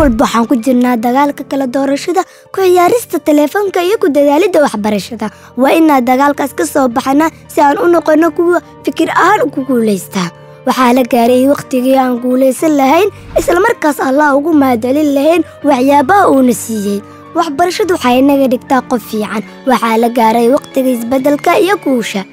walba waxaan ku jirnaa dagaalka kala doorashada ku ciyaarista telefoonka iyo ku dadaalida waxbarashada waa inaad dagaalkaas ka soo baxnaa si aan u noqono kuwa fikir ahaan ku guuleystaa waxaa la gaaray waqtigii aan guuleysan lahayn isla markaas Allah ugu mahadcelin lahayn waxyaabaha uu na siiyay waxbarashadu waxay naga dhigtaa qof fiican waxaa la gaaray waqtigii isbedelka iyo guusha